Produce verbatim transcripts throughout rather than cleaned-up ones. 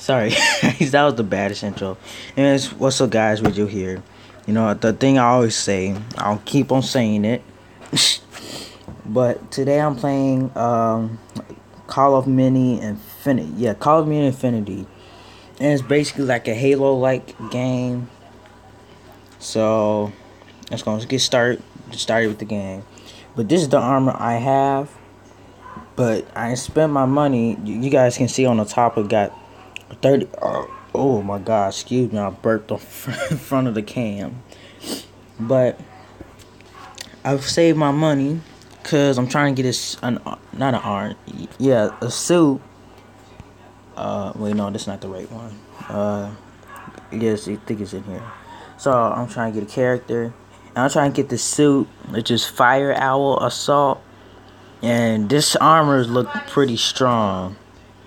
Sorry, that was the baddest intro. Anyways, what's up, guys? With you here? You know the thing I always say. I'll keep on saying it. But today I'm playing um, Call of Mini Infinity. Yeah, Call of Mini Infinity, and it's basically like a Halo-like game. So let's go. Let's get started. Started with the game. But this is the armor I have. But I spent my money. You guys can see on the top it got thirty. Oh, oh my God! Excuse me. I burped on in front of the cam. But I've saved my money because I'm trying to get this an not an arm. Yeah, a suit. Uh, wait, no, that's not the right one. Uh, yes, I think it's in here. So I'm trying to get a character, and I'm trying to get the suit, which is Fire Owl Assault, and this armor look pretty strong.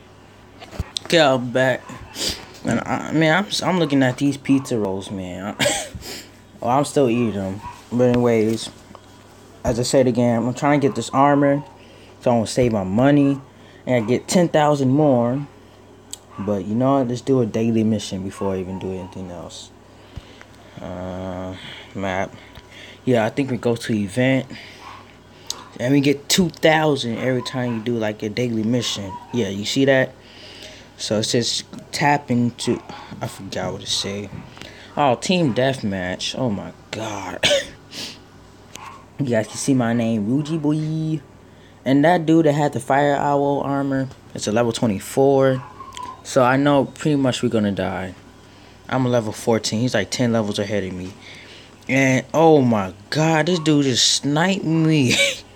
Okay, I'm back. And I, man, I'm I'm looking at these pizza rolls, man. Oh, I'm still eating them. But anyways, as I said again, I'm trying to get this armor, so I'm gonna save my money and get ten thousand more. But you know what? Let's do a daily mission before I even do anything else. Uh, map. Yeah, I think we go to event, and we get two thousand every time you do like a daily mission. Yeah, you see that? So it says tap into. I forgot what it say. Oh, team deathmatch. Oh my God. You guys can see my name, Ruji Boy. And that dude that had the Fire Owl armor, it's a level twenty-four. So I know pretty much we're gonna die. I'm a level fourteen. He's like ten levels ahead of me. And oh my God, this dude just sniped me.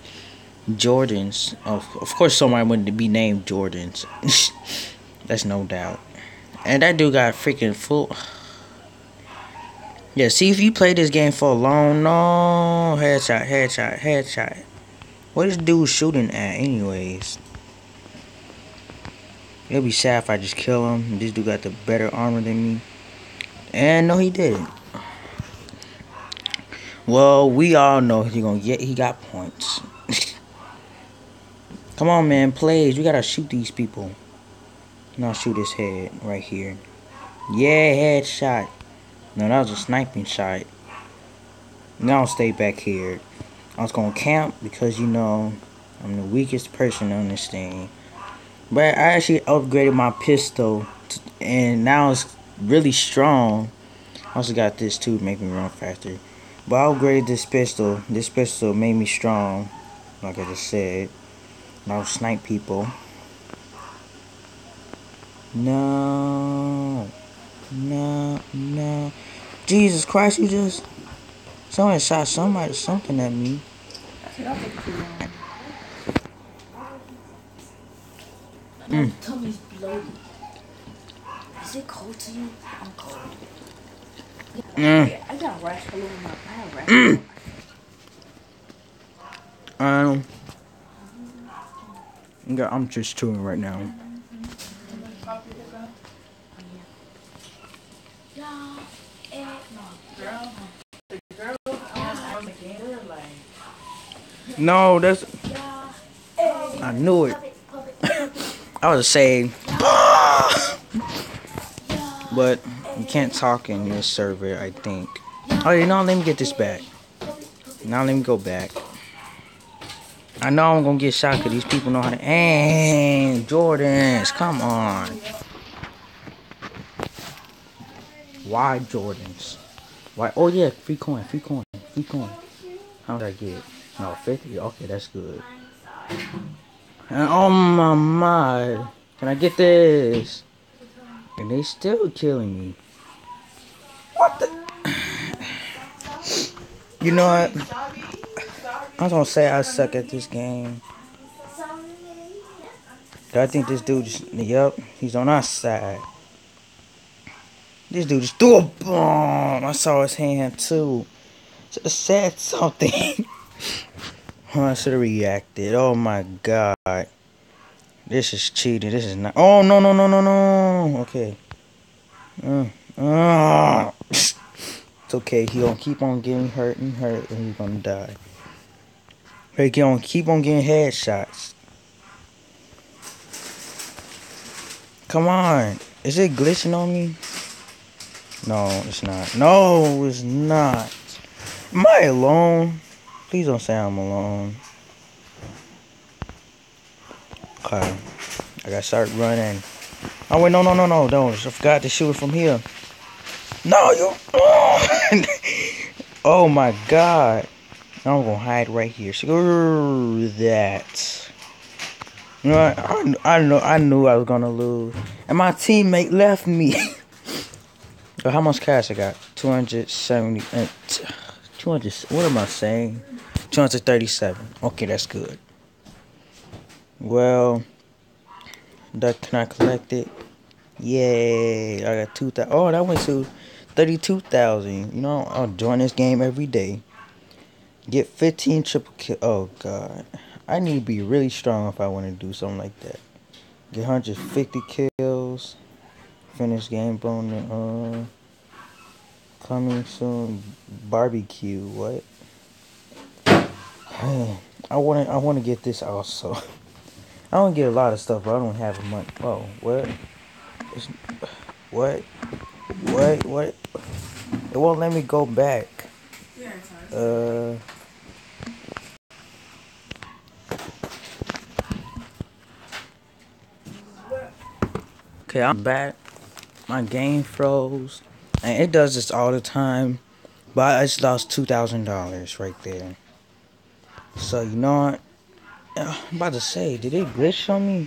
Jordans. Oh, of course somebody wouldn't be named Jordans. That's no doubt. And that dude got freaking full. Yeah, see, if you play this game for a long, no, headshot, headshot, headshot. What is dude shooting at, anyways? It'll be sad if I just kill him. This dude got the better armor than me. And no, he didn't. Well, we all know he gonna get. He got points. Come on, man, plays. We gotta shoot these people. Now shoot his head right here. Yeah, headshot. No, that was a sniping shot. Now I'll stay back here. I was gonna camp because, you know, I'm the weakest person on this thing. But I actually upgraded my pistol, to, and now it's really strong. I also got this too to make me run faster. But I upgraded this pistol. This pistol made me strong, like I just said. And I'll snipe people. No. No, no. Jesus Christ, you just... Someone shot somebody, something at me. My tummy's bloated. Is it cold to you? I'm cold. Mm. I got rash all over my... I have rash mm. Um... Yeah, I'm just chewing right now. No, that's... I knew it. I was saying... But you can't talk in this server, I think. Oh, you know, let me get this back. Now let me go back. I know I'm gonna get shot because these people know how to... And Jordans, come on. Why Jordans? Why? Oh yeah, free coin, free coin, free coin. How did I get? No, fifty? Okay, that's good. And oh my god. Can I get this? And they still killing me. What the? You know what? I was gonna say I suck at this game. I think this dude just... Yup, he's on our side. This dude just threw a bomb. I saw his hand too. Should have said something. I should have reacted. Oh my God. This is cheating. This is not... Oh, no, no, no, no, no. Okay. Uh, uh. It's okay. He gonna keep on getting hurt and hurt, and he's gonna die. He gonna keep on getting headshots. Come on. Is it glitching on me? No, it's not. No, it's not. Am I alone? Please don't say I'm alone. Okay. I gotta start running. Oh, wait, no, no, no, no, don't. I forgot to shoot it from here. No, you. Oh, my God. Now I'm gonna hide right here. Screw that. You know what? I, I know I knew I was gonna lose, and my teammate left me. So how much cash I got? Two hundred seventy. Uh, Two hundred. What am I saying? Two hundred thirty-seven. Okay, that's good. Well, that can I collect it? Yay! I got two thousand. Oh, that went to thirty-two thousand. You know, I'll join this game every day. Get fifteen triple kill. Oh God, I need to be really strong if I want to do something like that. Get one hundred fifty kills. Finish game bonus. Uh, coming soon. Barbecue. What? I want to. I want to get this also. I don't get a lot of stuff, but I don't have money. Oh, what? It's, what? What? What? It won't let me go back. Uh. Okay, I'm back. My game froze, and it does this all the time. But I just lost two thousand dollars right there. So you know what? I'm about to say, did it glitch on me?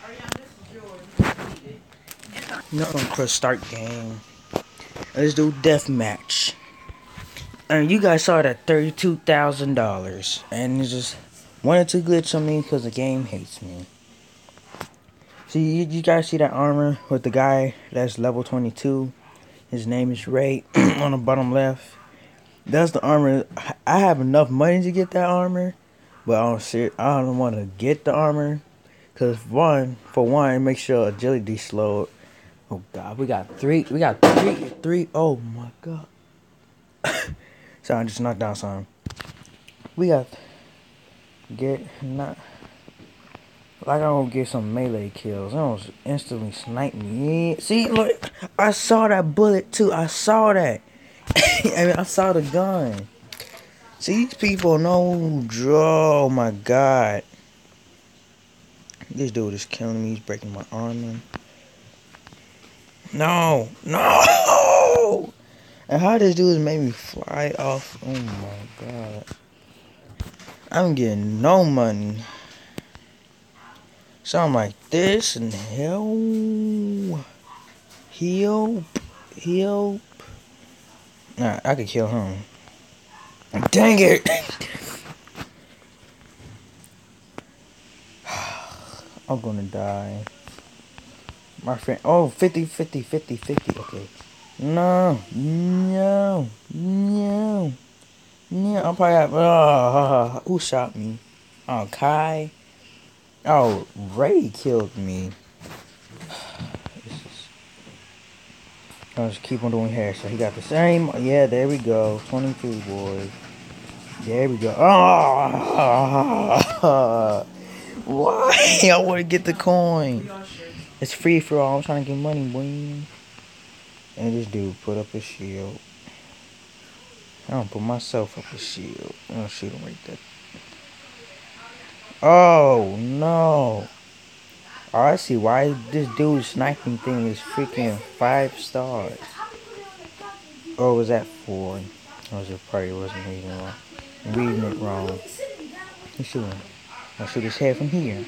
No, I'm gonna press start game. Let's do deathmatch. And you guys saw that thirty-two thousand dollars, and it just wanted to glitch on me because the game hates me. See, you, you guys see that armor with the guy that's level twenty-two? His name is Ray on the bottom left. That's the armor. I have enough money to get that armor, but I don't see. I don't want to get the armor because one, for one, make sure agility slowed. Oh God, we got three. We got three. Three. Oh my God. So I just knocked down some. We got get not. Like I'm gonna get some melee kills. I almost instantly snipe me. See, look, I saw that bullet too. I saw that. I mean, I saw the gun. See, these people know. Oh my God. This dude is killing me. He's breaking my armor. No, no. And how this dude made me fly off. Oh my God. I'm getting no money. Something like this and hell. Help. Help. Nah, I could kill him. Dang it. I'm gonna die. My friend. Oh, fifty, fifty, fifty, fifty. Okay. No. No. No. No. I'm probably. Have, oh, who shot me? Oh, Kai. Oh, Ray killed me. I'll just keep on doing hair. So he got the same. Yeah, there we go. twenty-two, boys. There we go. Oh, why? I want to get the coin. It's free for all. I'm trying to get money, boy. And this dude put up a shield. I don't put myself up a shield. I'm gonna shoot him right there. Oh, no. Oh, I see why this dude's sniping thing is freaking five stars. Or was that four? Or was it probably wasn't reading wrong? I'm reading it wrong. He's shooting. I'll shoot his head from here.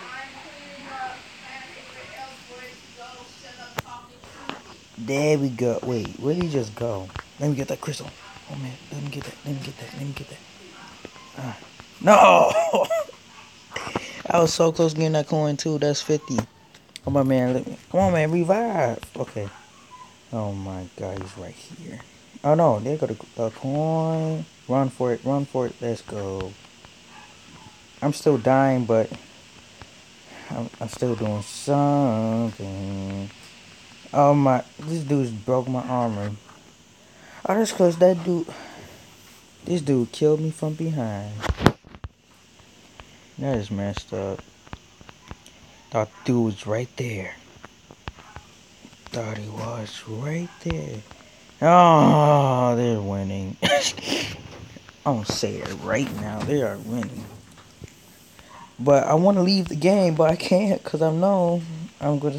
There we go. Wait, where did he just go? Let me get that crystal. Oh man, let me get that. Let me get that. Let me get that. Uh, no! I was so close to getting that coin too. That's fifty. Come on, man. Let me, come on, man. Revive. Okay. Oh my God, he's right here. Oh no, there go the, the coin. Run for it. Run for it. Let's go. I'm still dying, but I'm, I'm still doing something. Oh my, this dude broke my armor. Oh, that's cause that dude, this dude killed me from behind. That is messed up. That dude was right there. thought he was right there. Oh, they're winning. I'm gonna say it right now. They are winning. But I want to leave the game, but I can't because I know I'm gonna.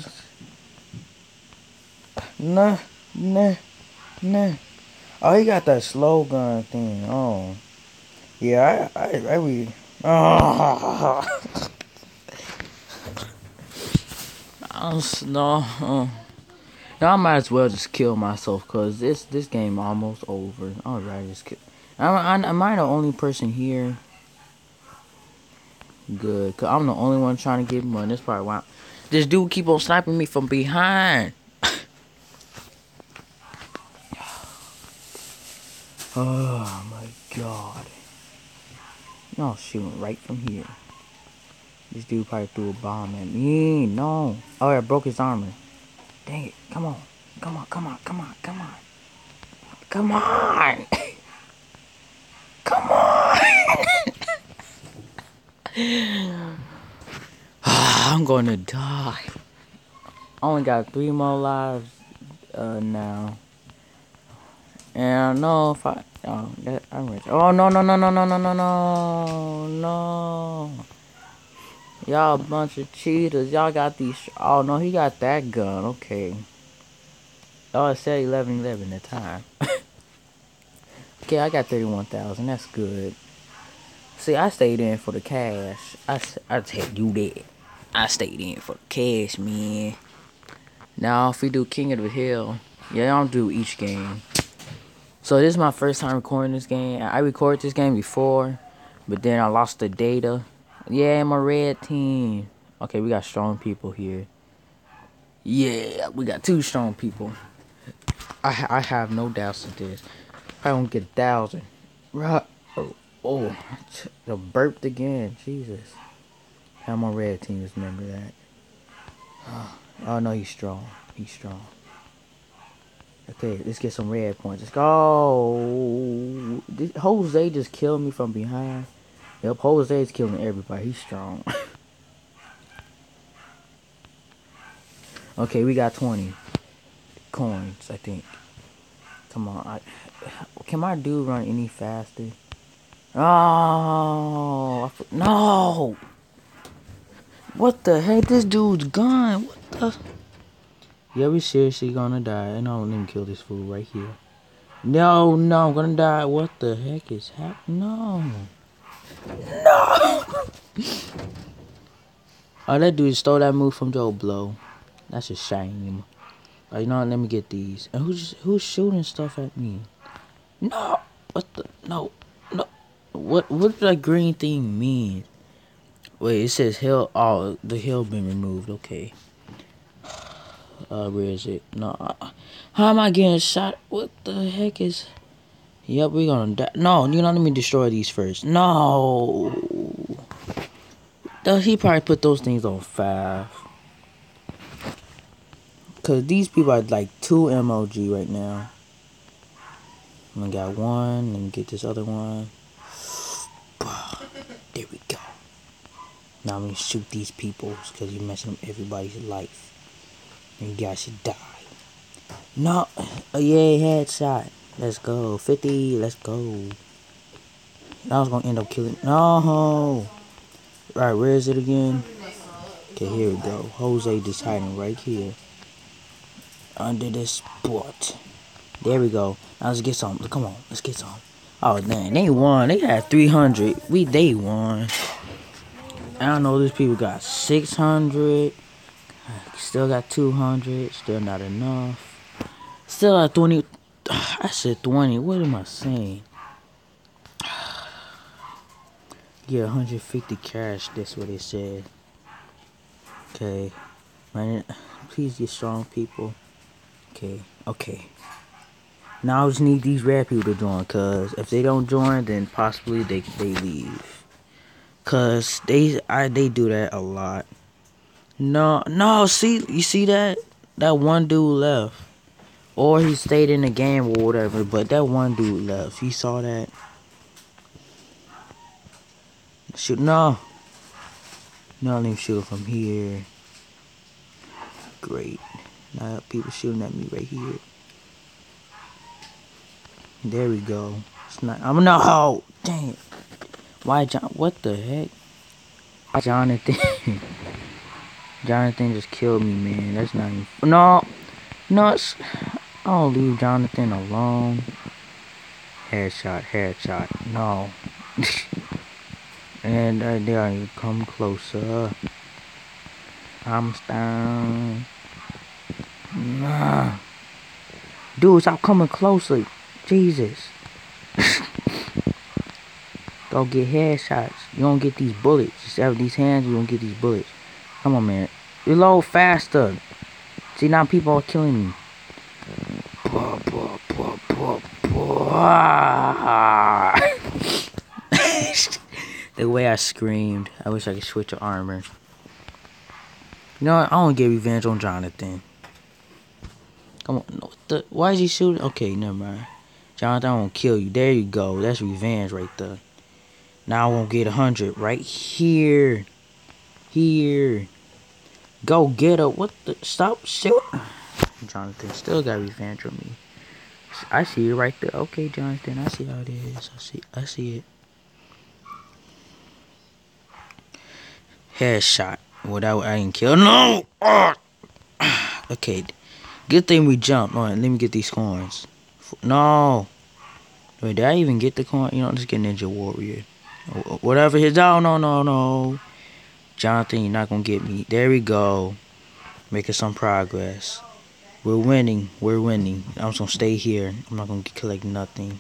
Nah, nah, nah. Oh, he got that slow gun thing. Oh, yeah. I, I, I really. Oh. I'm s- no. Uh, no, I might as well just kill myself because this this game almost over. Alright, just kill. Am I, am I the only person here? Good, cause I'm the only one trying to get money. That's probably why this dude keep on sniping me from behind. Oh my god. Y'all shooting right from here. This dude probably threw a bomb at me. No. Oh, I broke his armor. Dang it. Come on. Come on, come on, come on, come on. Come on. Come on. I'm gonna die. I only got three more lives uh, now. And I know if I... Oh, that, I'm rich. Oh, no, no, no, no, no, no, no, no. No. Y'all a bunch of cheaters. Y'all got these... Oh, no, he got that gun. Okay. Oh, it said eleven eleven at the time. Okay, I got thirty-one thousand. That's good. See, I stayed in for the cash. I, I tell you that. I stayed in for the cash, man. Now, if we do King of the Hill, yeah, I don't do each game. So, this is my first time recording this game. I recorded this game before, but then I lost the data. Yeah, I'm a red team. Okay, we got strong people here. Yeah, we got two strong people. I, I have no doubts of this. I don't get a thousand. Right. Oh, oh, I burped again. Jesus. I'm on red team. Just remember that. Oh no, he's strong. He's strong. Okay, let's get some red points. Let's go. This, Jose just killed me from behind. Yep, Jose's killing everybody. He's strong. Okay, we got twenty coins, I think. Come on. I, can my dude run any faster? Oh, no. What the heck? This dude's gone. What the? Yeah, we seriously gonna die. And I don't let me kill this fool right here. No, no, I'm gonna die. What the heck is happening? No. No! Oh, that dude stole that move from Joe Blow. That's a shame. Oh, you know what? Let me get these. And who's who's shooting stuff at me? No! What the? No. No. What, what does that green thing mean? Wait, it says hill. Oh, the hill been removed. Okay. Uh, where is it? No. How am I getting shot? What the heck is... Yep, we're gonna die. No, you know, let me destroy these first. No. He probably put those things on five. Cause these people are like two M O G right now. I got one. Let me get this other one. There we go. Now I'm gonna shoot these people because you're messing up everybody's life. And you guys should die. No. Oh, yeah, headshot. Let's go. fifty. Let's go. I was gonna end up killing. No. Right, where is it again? Okay, here we go. Jose just hiding right here. Under this spot. There we go. Now let's get some. Come on, let's get some. Oh dang, they won. They had three hundred. We they won. I don't know. These people got six hundred. Still got two hundred. Still not enough. Still at twenty. I said twenty. What am I saying? Yeah, one hundred fifty cash. That's what it said. Okay. Man, please get strong people. Okay. Okay. Now I just need these red people to join, cause if they don't join, then possibly they they leave. Cause they I they do that a lot. No, no, see you see that? That one dude left. Or he stayed in the game or whatever, but that one dude left. He saw that. Shoot no. No, let me shoot from here. Great. Now people shooting at me right here. There we go. It's not. I'm no. Oh, dang it. Why John? What the heck? Jonathan. Jonathan just killed me, man. That's not even. No. No. It's, I don't leave Jonathan alone. Headshot. Headshot. No. And uh, they are you come closer. I'm down. Nah. Dude, stop coming closer. Jesus. Go get headshots. You don't get these bullets. Just have these hands, you don't get these bullets. Come on, man. Reload faster. See, now people are killing me. The way I screamed. I wish I could switch to armor. You know what? I don't get revenge on Jonathan. Come on. No, what the, why is he shooting? Okay, never mind. Jonathan, I won't kill you. There you go. That's revenge right there. Now I won't get a hundred. Right here. Here. Go get her. What the? Stop shooting. Jonathan still got revenge on me. I see it right there. Okay, Jonathan. I see how it is. I see. I see it. Headshot. Well, that I didn't kill. No. Oh. Okay. Good thing we jumped. All right, let me get these coins. No. Wait, did I even get the coin? You know, let's get Ninja Warrior. Whatever his. Oh, no, no, no. Jonathan, you're not gonna get me. There we go. Making some progress. We're winning. We're winning. I'm just gonna stay here. I'm not gonna collect nothing.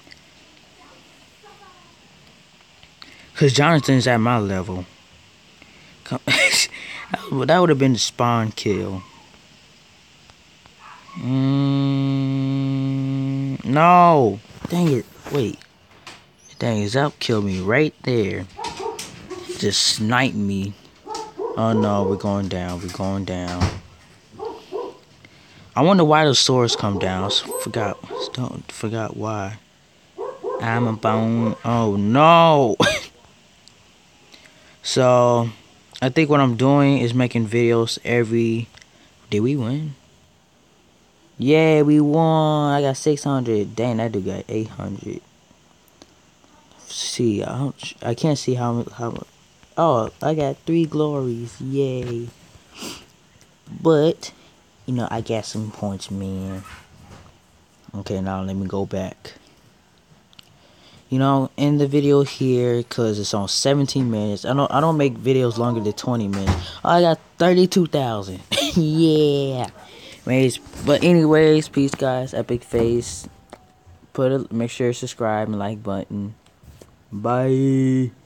Cause Jonathan's at my level. That would have been the spawn kill. Mm, no. Dang it. Wait. Dang, Zap killed me right there. Just sniped me. Oh no, we're going down. We're going down. I wonder why those swords come down. Forgot. Don't forgot why. I'm a bone. Oh no. So, I think what I'm doing is making videos every. Did we win? Yeah, we won. I got six hundred. Dang, that dude got eight hundred. See, I don't. I can't see how how. Oh, I got three glories. Yay. But, you know, I got some points, man. Okay, now let me go back. You know, end the video here because it's on seventeen minutes. I don't I don't make videos longer than twenty minutes. Oh, I got thirty-two thousand. Yeah. Anyways, but anyways, peace guys. Epic Face. Put a make sure to subscribe and like button. Bye.